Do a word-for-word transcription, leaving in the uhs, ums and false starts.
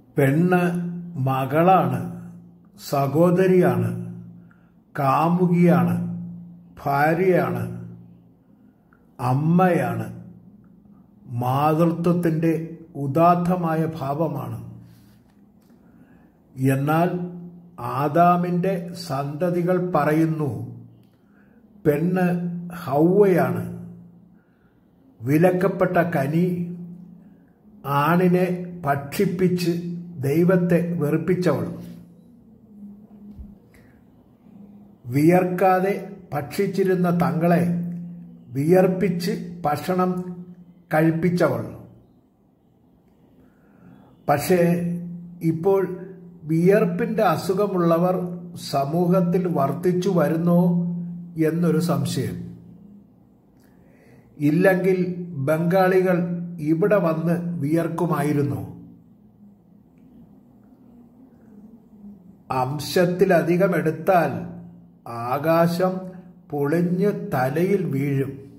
പെണ്ണ് മകളാണ്, സഹോദരിയാണ്, കാമുകിയാണ്, ഭാര്യയാണ്, അമ്മയാണ്. മാതൃത്വത്തിൻ്റെ ഉദാത്തമായ ഭാവമാണ്. എന്നാൽ ആദാമിൻ്റെ സന്തതികൾ പറയുന്നു, പെണ്ണ് ഹൗവയാണ്. വിലക്കപ്പെട്ട കനി ആണിനെ ഭക്ഷിപ്പിച്ച് ദൈവത്തെ വെറുപ്പിച്ചവൾ. വിയർക്കാതെ ഭക്ഷിച്ചിരുന്ന തങ്ങളെ വിയർപ്പിച്ച് ഭക്ഷണം കഴിപ്പിച്ചവൾ. പക്ഷേ ഇപ്പോൾ വിയർപ്പിൻ്റെ അസുഖമുള്ളവർ സമൂഹത്തിൽ വർദ്ധിച്ചു വരുന്നോ എന്നൊരു സംശയം. ഇല്ലെങ്കിൽ ബംഗാളികൾ ഇവിടെ വന്ന് വിയർക്കുമായിരുന്നു. അംശത്തിലധികം എടുത്താൽ ആകാശം പൊളിഞ്ഞ് തലയിൽ വീഴും.